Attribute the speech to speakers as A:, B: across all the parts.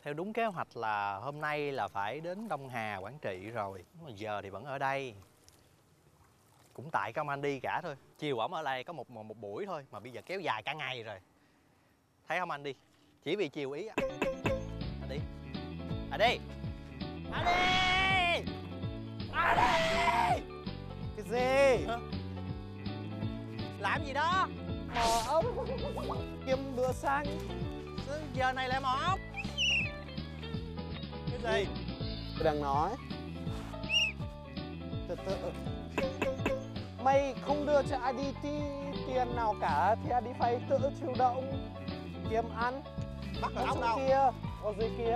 A: Theo đúng kế hoạch là hôm nay là phải đến Đông Hà, Quảng Trị rồi. Mà giờ thì vẫn ở đây. Cũng tại cái ông Andy cả thôi. Chiều ổng ở đây có một buổi thôi mà bây giờ kéo dài cả ngày rồi. Thấy không Andy? Chỉ vì chiều ý. Andy. Andy. Andy. Andy.
B: Cái gì?
A: Hả? Làm gì đó?
B: Mò ốc kiếm bữa sáng.
A: Giờ này lại mò ốc. Cái gì?
B: Tôi đang nói. Từ từ. Mày không đưa cho ai đi tiền nào cả thì ai đi phải tự chủ động kiếm ăn.
A: Bắt được ốc đâu?
B: Kia, ở dưới kia.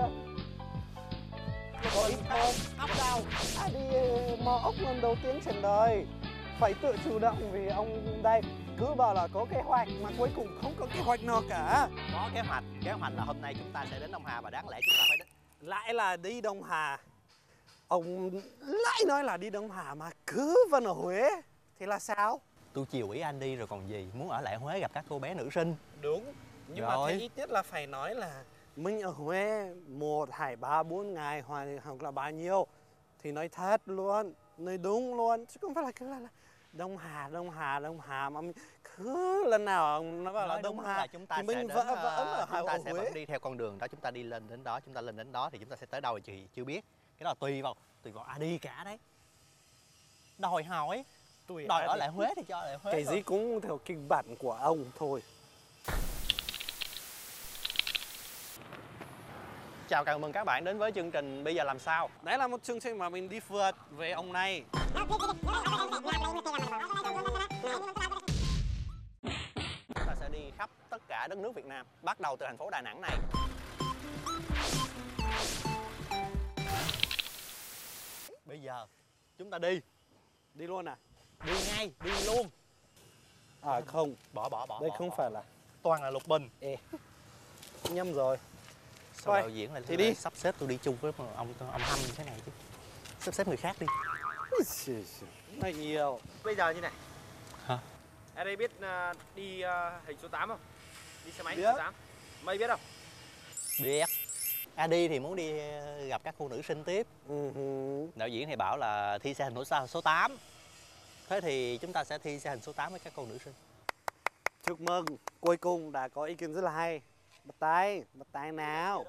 B: Có ít hơn.
A: Ốc đâu?
B: Ai đi mò ốc lần đầu tiên trên đời. Phải tự chủ động vì ông đây cứ bảo là có kế hoạch mà cuối cùng không có kế hoạch nào cả.
A: Có kế hoạch là hôm nay chúng ta sẽ đến Đông Hà và đáng lẽ chúng ta phải đến.
B: Lại là đi Đông Hà. Ông lại nói là đi Đông Hà mà cứ vẫn ở Huế. Thì là sao?
A: Tôi chiều ý anh đi rồi còn gì. Muốn ở lại Huế gặp các cô bé nữ sinh.
B: Đúng. Nhưng
A: rồi.
B: mà thế ít nhất là phải nói là mình ở Huế 1, 2, 3, 4 ngày hoặc là bao nhiêu. Thì nói thật luôn, nói đúng luôn. Chứ không phải là cứ là Đông Hà mà mình cứ lần nào nó bảo là Đông Hà
A: chúng ta
B: thì mình
A: sẽ
B: vẫn ở
A: chúng ta sẽ
B: Huế.
A: vẫn đi theo con đường đó, chúng ta đi lên đến đó, chúng ta lên đến đó thì chúng ta sẽ tới đâu thì chưa biết. Cái đó là tùy vào đi cả đấy. Đòi hỏi, đòi ở lại Huế thì cho ở lại Huế.
B: Cái gì cũng theo kịch bản của ông thôi.
A: Chào, cảm ơn các bạn đến với chương trình Bây giờ làm sao.
B: Đấy là một chương trình mà mình đi phượt với ông này.
A: Chúng ta sẽ đi khắp tất cả đất nước Việt Nam, bắt đầu từ thành phố Đà Nẵng này. Bây giờ chúng ta đi
B: Đi luôn à?
A: Đi ngay, đi luôn.
B: À không,
A: Bỏ.
B: đây không phải là
A: toàn là lục bình.
B: Ê, nhầm rồi.
A: Sao
B: Thôi,
A: đạo diễn lại
B: thì đi.
A: sắp xếp tôi đi chung với ông Hâm như thế này chứ. Sắp xếp người khác đi.
B: Này nhiều.
C: Bây giờ như này.
A: Hả?
C: Ở đây biết đi hình số 8 không? Đi xe máy
B: Biết.
C: hình số 8. Mày biết không?
A: Biết. Adi thì muốn đi gặp các cô nữ sinh tiếp. Đạo diễn thì bảo là thi xe hình số 8. Thế thì chúng ta sẽ thi xe hình số 8 với các cô nữ sinh.
B: Chúc mừng, cuối cùng đã có ý kiến rất là hay. Bắt tay nào.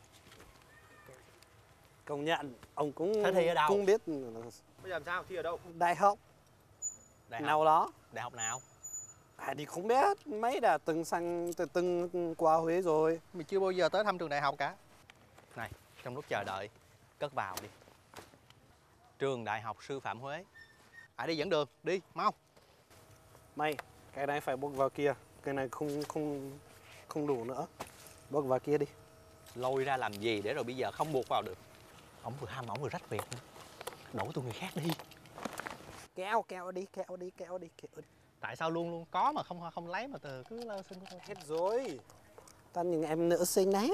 B: Công nhận, ông cũng
A: Thế thi ở đâu?
B: cũng biết.
C: Bây giờ làm sao? Thi ở đâu?
B: Đại học
A: Đại học
B: nào đó.
A: Đại học nào?
B: À thì không biết, mấy đã từng qua Huế rồi.
A: Mình chưa bao giờ tới thăm trường đại học cả. Này, trong lúc chờ đợi, cất vào đi. Trường Đại học Sư phạm Huế. Đi dẫn đường, đi, mau.
B: Mày, cái này phải bốc vào kia. Cái này không đủ nữa. Bốc vào kia đi.
A: Lôi ra làm gì để rồi bây giờ không buộc vào được. Ổng vừa ham, ổng vừa rách việc nữa. Đổ tôi người khác đi.
B: Kéo đi.
A: Tại sao luôn có mà không lấy mà cứ lơ xin thôi.
B: Hết rồi. Toàn những em nữ xinh đấy.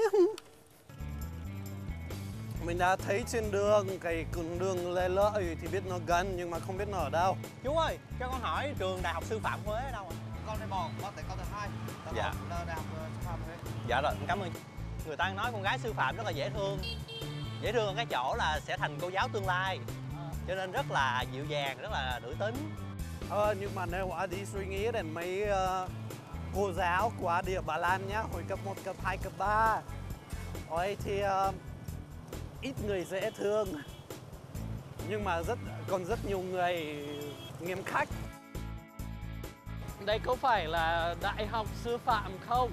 B: Mình đã thấy trên đường, cái con đường Lê Lợi thì biết nó gần nhưng mà không biết nó ở đâu.
A: Chú ơi, cho con hỏi trường Đại học Sư phạm Huế ở đâu ạ?
C: Con này bò, con tại con thứ 2.
A: Dạ.
C: Đại học sư phạm Huế.
A: Dạ rồi, cảm ơn. Người ta nói con gái sư phạm rất là dễ thương. Dễ thương ở cái chỗ là sẽ thành cô giáo tương lai. Cho nên rất là dịu dàng, rất là nữ tính.
B: Nhưng mà nếu đi suy nghĩ đến mấy cô giáo của địa Bà Lan nhá, hồi cấp 1, cấp 2, cấp 3. Ôi thì ít người dễ thương. Nhưng mà còn rất nhiều người nghiêm khắc. Đây có phải là Đại học Sư phạm không?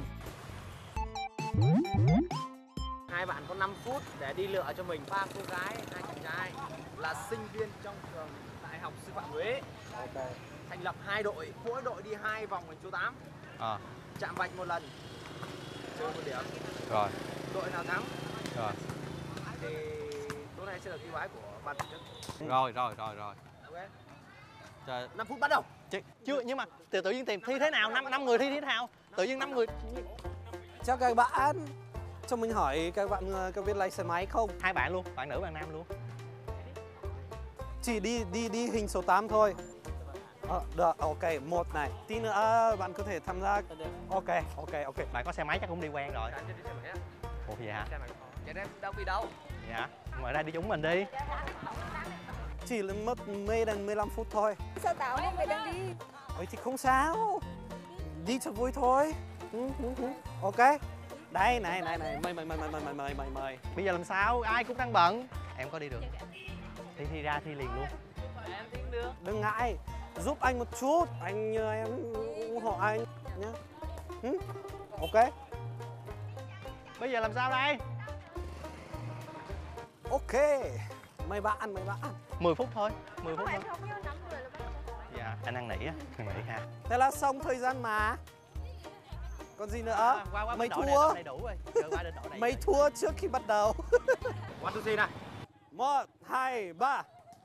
C: Hai bạn có 5 phút để đi lựa cho mình 3 cô gái, 2 chàng trai là sinh viên trong trường Đại học Sư phạm Huế.
B: Ok.
C: Thành lập 2 đội, mỗi đội đi 2 vòng hình số 8. Chạm vạch 1 lần. Chơi 1 điểm.
A: Rồi.
C: Đội nào thắng
A: Rồi.
C: thì tối nay sẽ được ưu ái của ban tổ chức.
A: Rồi.
C: Ok.
A: Trời.
C: 5 phút bắt đầu.
A: Chưa, nhưng mà tự nhiên tìm thi thế nào? 5 người thi thế nào? Tự nhiên 5 người.
B: Chào các bạn. Cho mình hỏi các bạn có biết lái xe máy không?
A: 2 bạn luôn, bạn nữ bạn nam luôn.
B: Chỉ đi hình số 8 thôi. Được, ok, 1 này. Tí nữa bạn có thể tham gia. Ok.
A: Bạn có xe máy chắc cũng đi quen rồi.
C: Đi xe máy á.
A: Ủa vậy hả?
C: Xe này có. Cho nên đâu bị đâu.
A: Dạ, ngoài ra đi chúng mình đi.
B: Chỉ là mất mê đến 15 phút thôi.
D: Sao tao nên mày đang đi?
B: Ôi thì không sao. Đi cho vui thôi. Ok. Đây, này, mời.
A: Bây giờ làm sao? Ai cũng đang bận. Em có đi được. Thi ra thi liền luôn.
C: Em tính được.
B: Đừng ngại. Giúp anh một chút. Anh nhờ em ủng hộ anh nhé. Ok.
A: Bây giờ làm sao đây?
B: Ok. Mời bạn.
A: 10 phút thôi, 10 phút
D: Không,
A: thôi.
D: em không nhớ 5 người là bắt đầu.
A: Dạ, anh ăn nỉ á, ăn nỉ ha.
B: Thế là xong thời gian mà. Còn gì nữa?
A: Qua
B: Mày
A: độ này,
B: thua.
A: độ này đủ rồi. Giờ qua đến độ này.
B: Mày thua trước khi bắt đầu.
C: One, two, three nào.
B: 1, 2, 3.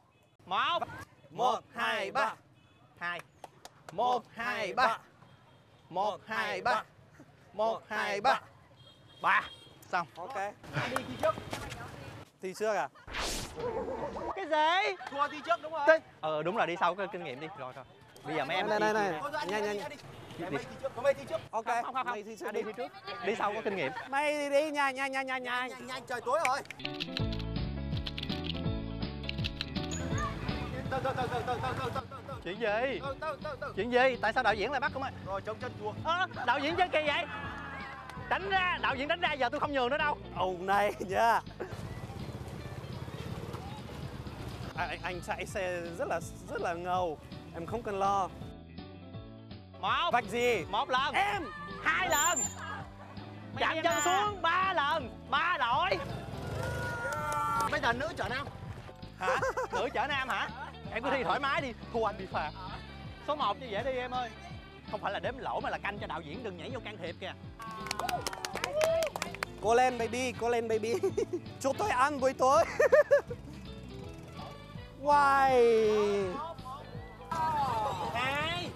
A: 1 2 3. 2 1 2 3. 1 2 3. 1 2 3. 3. Xong.
B: Ok.
C: Ai đi thi trước?
B: Thì trước à?
A: Cái gì?
C: Thua thi trước đúng rồi.
A: Đúng rồi, đi sau có kinh nghiệm đi. Rồi. Bây giờ mấy em
B: Này.
C: Thôi rồi,
B: Nhanh.
C: Mày thi trước, có mày thi trước.
B: Ok.
A: Không.
B: Mày thì trước
A: Anh đi
B: đi.
A: trước. Đi sau có kinh nghiệm.
B: Mày đi nhanh.
C: Nhanh, trời tối rồi. Từ.
A: Chuyện gì?
C: Từ.
A: Chuyện gì? Tại sao đạo diễn lại bắt không ơi?
C: Rồi chống chân thua.
A: Đạo diễn chơi kỳ vậy? Đánh ra, đạo diễn đánh ra, giờ tôi không nhường nữa đâu.
B: Ông này nha. Anh chạy xe rất là ngầu. Em không cần lo. Vạch gì?
A: 1 lần.
B: Em.
A: 2 lần. Chạm chân xuống 3 lần. 3 đội.
C: Bây giờ nữ trở nam.
A: Hả? Nữ chở nam hả? Em cứ thi thoải mái đi. Thua anh bị phạt. Số 1 như vậy đi em ơi. Không phải là đếm lỗ mà là canh cho đạo diễn đừng nhảy vô can thiệp kìa.
B: Cố lên baby. Chúc tôi ăn buổi tối. Wow.
A: 2.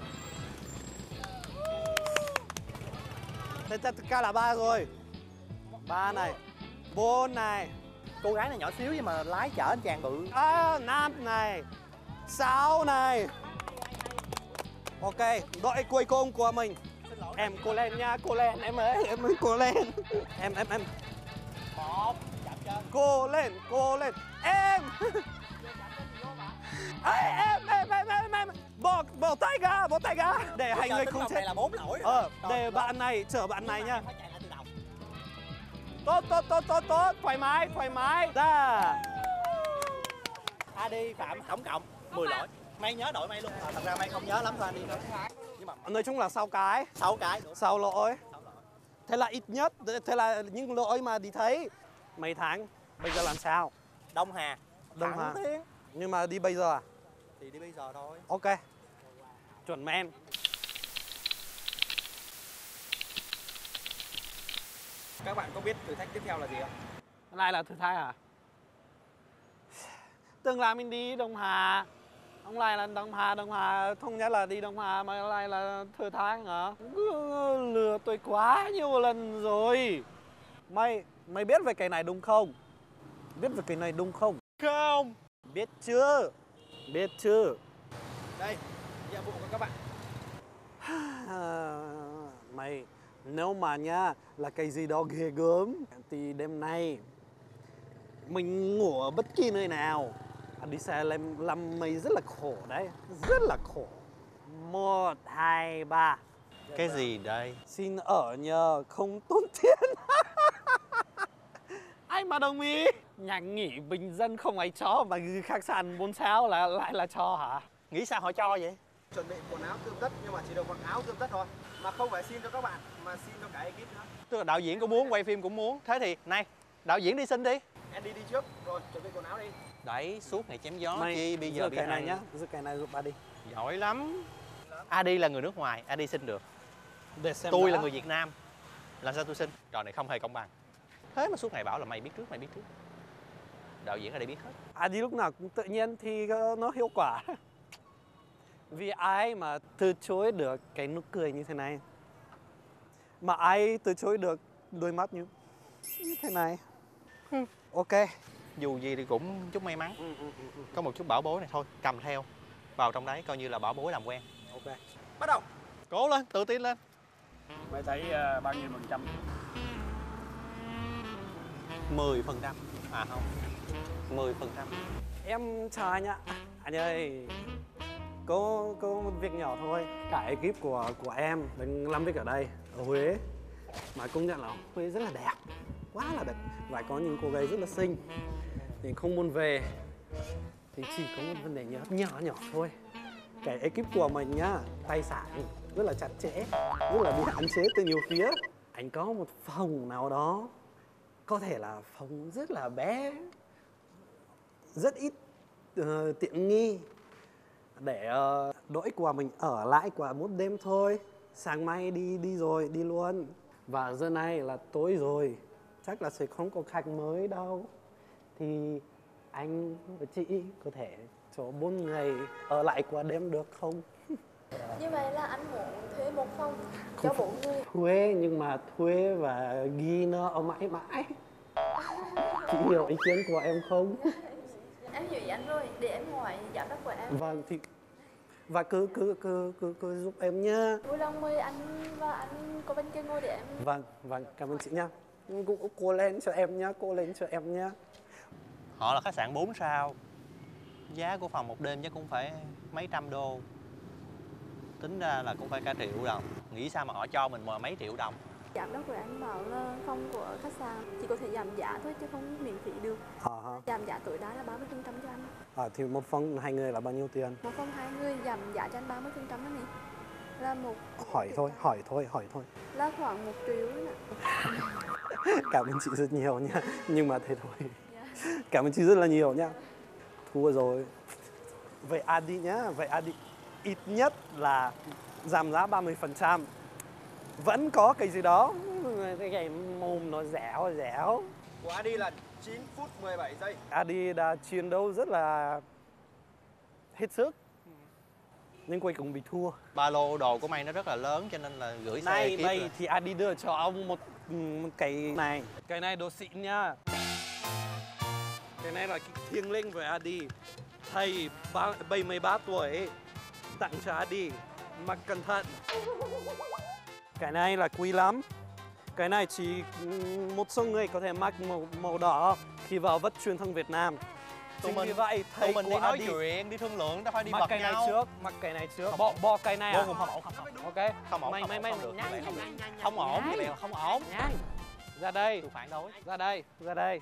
B: Thế tất cả là 3 rồi. 3 này. 4 này.
A: Cô gái này nhỏ xíu nhưng mà lái chở anh chàng bự.
B: 5 này. 6 này. Ok, đội cuối cùng của mình. Em cố lên nha, cố lên em ơi cố lên. Em.
A: 1. Chạm chân.
B: Cố lên. Em. Em. Bỏ tay ra. Để hai người không chết.
A: Này là 4 lỗi.
B: Để bạn này chở bạn này nha.
A: Phải chạy lại từ đầu.
B: Tốt. Thoải mái. Ra.
A: Đi Phạm tổng cộng 10 lỗi. May nhớ đội may luôn. Thật ra may không nhớ lắm thôi anh đi thôi. Nhưng mà
B: Nói chung là 6 cái.
A: 6 cái.
B: 6 lỗi. Thế là ít nhất, thế là những lỗi mà đi thấy. Mấy tháng, bây giờ làm sao?
A: Đông Hà. Thẳng Thiên.
B: Nhưng mà đi bây giờ à?
A: Thì đi bây giờ thôi.
B: Ok. Chuẩn men.
C: Các bạn có biết thử thách tiếp theo là gì không?
B: Này là thử thách à? Từng là mình đi Đông Hà. Ông này là Đông Hà không nhớ là đi Đông Hà mà lại là thử thách hả? Lừa tôi quá nhiều lần rồi. Mày biết về cái này đúng không? Biết về cái này đúng không?
A: Không.
B: Biết chưa?
C: Đây, nhiệm vụ của các bạn.
B: Mày, nếu mà nhá là cái gì đó ghê gớm thì đêm nay mình ngủ ở bất kỳ nơi nào. Anh đi xe làm mày rất là khổ đấy. Rất là khổ. 1, 2, 3.
A: Cái gì đây?
B: Xin ở nhờ không tốn tiền. Ai mà đồng ý? Nhà nghỉ bình dân không ai cho mà khách sạn 4 sao lại là cho hả?
A: Nghĩ sao họ cho vậy?
C: Chuẩn bị quần áo tươm tất nhưng mà chỉ được mặc áo tươm tất thôi. Mà không phải xin cho các bạn mà xin cho cả ekip nữa.
A: Tức là đạo diễn cũng muốn, quay phim cũng muốn. Thế thì, này, đạo diễn đi xin đi.
C: Andy đi trước, rồi chuẩn bị quần áo đi.
A: Đấy, suốt ngày chém gió
B: Mày
A: chi, bây giờ bị
B: cái này
A: hay.
B: nhá, giữ cái này giúp ba đi.
A: Giỏi lắm. Adi là người nước ngoài, Adi xin được.
B: Để xem
A: Tôi
B: đã.
A: là người Việt Nam. Làm sao tôi xin? Trò này không hề công bằng. Thế mà suốt ngày bảo là mày biết trước. Đạo diễn ở đây biết hết.
B: Đi lúc nào cũng tự nhiên thì nó hiệu quả. Vì ai mà từ chối được cái nụ cười như thế này? Mà ai từ chối được đôi mắt như thế này? Ok.
A: Dù gì thì cũng chút may mắn. Có một chút bảo bối này thôi, cầm theo. Vào trong đấy coi như là bảo bối làm quen.
B: Ok.
C: Bắt đầu.
A: Cố lên, tự tin lên.
E: Mày thấy bao nhiêu phần trăm?
A: 10%. À không, 10%.
B: Em chào anh ạ. Anh ơi, có một việc nhỏ thôi. Cả ekip của em đang làm việc ở đây, ở Huế. Mà công nhận là Huế rất là đẹp, quá là đẹp. Và có những cô gái rất là xinh. Thì không muốn về. Thì chỉ có một vấn đề nhỏ thôi. Cái ekip của mình nhá, tài sản rất là chặt chẽ, rất là bị hạn chế từ nhiều phía. Anh có một phòng nào đó, có thể là phòng rất là bé, rất ít tiện nghi, để đỗi của mình ở lại qua một đêm thôi. Sáng mai đi rồi, đi luôn. Và giờ này là tối rồi, chắc là sẽ không có khách mới đâu. Thì anh và chị có thể cho 4 ngày ở lại qua đêm được không?
D: Như vậy là anh muốn thuê một phòng cho 4 người.
B: Thuê, nhưng mà thuê và ghi nó ở mãi mãi. Chị hiểu ý kiến của em không?
D: Em hiểu ý anh rồi, để em hỏi giám đốc của em.
B: Vâng, thì và cứ giúp em nhá.
D: Vui lòng mời anh và anh có bên kia ngồi để em.
B: Vâng, cảm ơn chị nhá. Cũng cô lên cho em nhá, cô lên cho em nhá.
A: Họ là khách sạn 4 sao. Giá của phòng một đêm chắc cũng phải mấy trăm đô. Tính ra là cũng phải cả triệu đồng. Nghĩ sao mà họ cho mình mà mấy triệu đồng.
D: Giám đốc của anh bảo là phòng của khách sạn chỉ có thể giảm giá thôi chứ không miễn phí được. Giảm giá tối đa là 30% cho anh.
B: Thì một phòng 2 người là bao nhiêu tiền?
D: Một phòng 2 người giảm giá cho anh 30% đó này. Là
B: Hỏi thôi.
D: là khoảng 1 triệu nữa.
B: Cảm ơn chị rất nhiều nha. Nhưng mà thế thôi. Cảm ơn chị rất là nhiều nhá. Thua rồi. Vậy Adi nhá, vậy Adi ít nhất là giảm giá 30%. Vẫn có cái gì đó, cái mồm nó dẻo.
C: Của Adi là 9 phút 17 giây.
B: Adi đã chiến đấu rất là hết sức, nhưng cuối cùng bị thua.
A: Ba lô đồ của mày nó rất là lớn cho nên là gửi xe
B: Này,
A: ekip
B: đây
A: rồi.
B: thì Adi đưa cho ông một cái này. Cái này đồ xịn nha. Cái này là cái thiêng liêng với Adi. Thầy 73 tuổi tặng cho Adi. Mặc cẩn thận. Cái này là quý lắm. Cái này chỉ một số người có thể mặc màu đỏ khi vào vất truyền thông Việt Nam. Chính vì vậy thầy
A: tụi mình
B: của
A: đi nói
B: Adi
A: chuyện, đi thương lượng, đâu phải đi
B: mặc
A: bật
B: cái
A: nhau.
B: này trước, mặc cái này trước. Bỏ cái này
A: Vô
B: à?
A: cùng không ổn, không
B: Ok.
A: Không ổn,
B: Mày
A: không được.
B: nhanh.
A: Không ổn, cái này không ổn.
B: Nhanh. Ra đây.
A: Tôi phản đối.
B: Ra đây.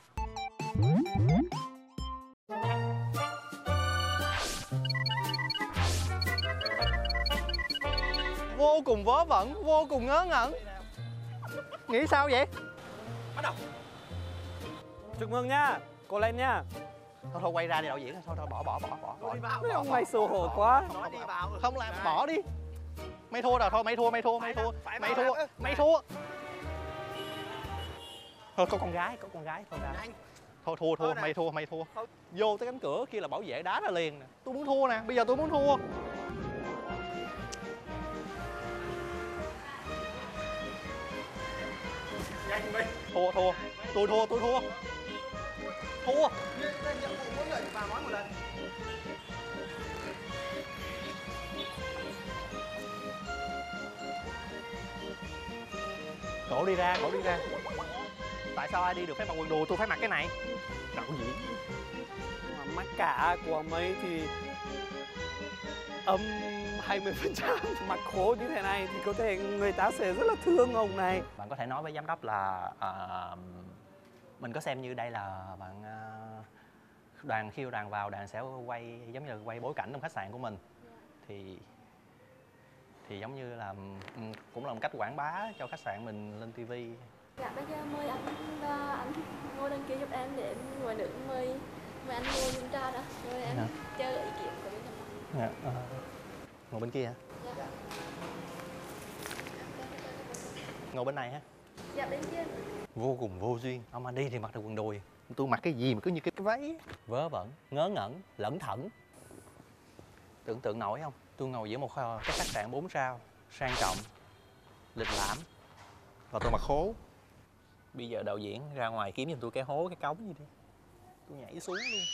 A: Vô cùng vớ vẩn, vô cùng ngớ ngẩn. Nghĩ sao vậy?
C: Bắt đầu.
B: Chúc mừng nha. Cô lên nha.
A: Thôi quay ra đi đạo diễn. Thôi bỏ.
C: Đi vào.
B: Mấy ông mày xấu hổ quá.
C: Nói đi vào.
A: Không làm, bỏ đi. Mày thua rồi, thôi mày thua. Mày thua. Thôi có con gái thôi ra.
C: Nhanh.
A: Thôi thua, mày thua. Vô tới cánh cửa kia là bảo vệ đá ra liền nè. Tôi muốn thua nè, bây giờ tôi muốn thua.
C: Nhanh đi.
A: Tôi thua.
C: Nhiệm vụ mỗi người vào nói một lần.
A: Cổ đi ra. Tại sao ai đi được phép mặc quần đùi, tôi phải mặc cái này? Đạo diễn.
B: Mà mắc cả của mấy thì âm 20%. Mặc khố như thế này thì có thể người ta sẽ rất là thương ông này.
A: Bạn có thể nói với giám đốc là mình có xem như đây là bạn khi đoàn vào, đoàn sẽ quay giống như là quay bối cảnh trong khách sạn của mình. Thì giống như là cũng là một cách quảng bá cho khách sạn mình lên TV.
D: Dạ bây giờ mời anh và anh ngồi đằng kia giúp em để em ngồi nữa, mời anh ngồi dùng trà đó, rồi em chờ ý kiến của bên em.
A: Ngồi bên kia hả?
D: Dạ.
A: Ngồi bên này ha?
D: Dạ bên kia.
A: Vô cùng vô duyên. Ông anh đi thì mặc được quần đùi, tôi mặc cái gì mà cứ như cái váy vớ vẩn, ngớ ngẩn, lẩn thẩn. Tưởng tượng nổi không? Tôi ngồi giữa một cái khách sạn 4 sao sang trọng, lịch lãm và tôi mặc khố. Bây giờ đạo diễn ra ngoài kiếm giùm tôi cái hố, cái cống gì đi, tôi nhảy xuống luôn.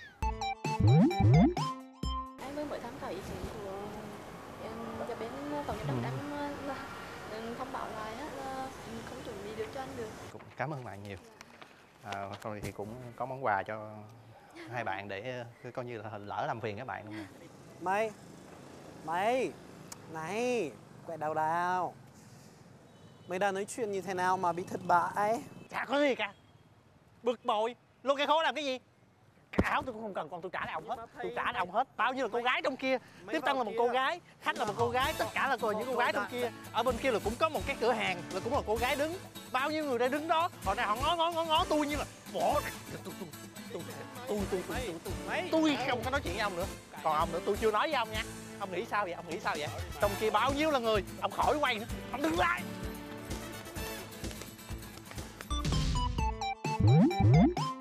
D: Em mới tham khảo ý kiến của em cho bên phòng giám đốc em là thông báo lại là không chuẩn bị được cho anh được.
A: Cũng cảm ơn bạn nhiều. Thôi thì cũng có món quà cho hai bạn để coi như là lỡ làm phiền các bạn luôn nè.
B: Mày này, quẹ đào đào, mày đang nói chuyện như thế nào mà bị thất bại?
A: Chả có gì cả, bực bội luôn. Cái khố làm cái gì? Cái áo tôi cũng không cần, còn tôi trả lại ông hết. Tôi trả lại ông hết. Bao nhiêu là cô gái trong kia, Tiếp Tân là một cô gái, Khách là một cô gái, tất cả là những cô gái trong kia. Ở bên kia là cũng có một cái cửa hàng, là cũng là cô gái đứng. Bao nhiêu người đang đứng đó, hồi này họ ngó tôi như là bỏ. Tôi không có nói chuyện với ông nữa. Còn ông nữa, tôi chưa nói với ông nha. Ông nghĩ sao vậy? Ông nghĩ sao vậy? Trong kia bao nhiêu là người, ông khỏi quay nữa, ông đứng lại.